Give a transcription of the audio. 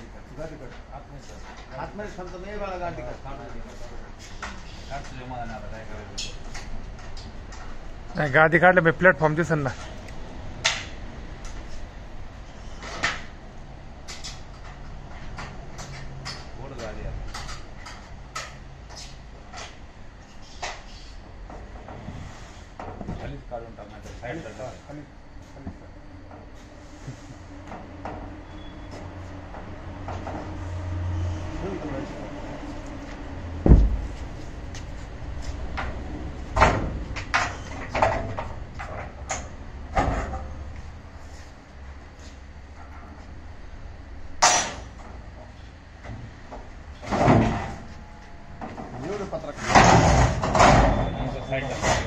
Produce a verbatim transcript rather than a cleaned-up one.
गाड़ी कट हाथ में सब तो नहीं वाला गाड़ी कट नाही गादी काढलं मी प्लॅटफॉर्म दिसन ना काढून टाकण्याचं साईड खाली एवढं पत्रक साईड